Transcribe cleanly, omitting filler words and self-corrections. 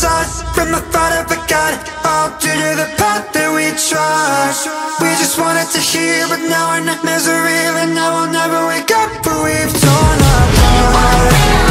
sauce from the thought of a God, all due to the path that we trust. We just wanted to heal, but now we're in misery, and now we'll never wake up, but we've torn apart.